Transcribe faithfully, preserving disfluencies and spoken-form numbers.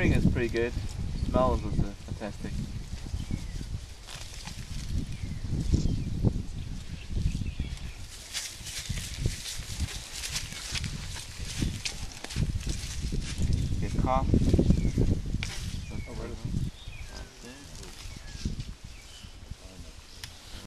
hearing is pretty good. Smells is uh, fantastic. Get cough.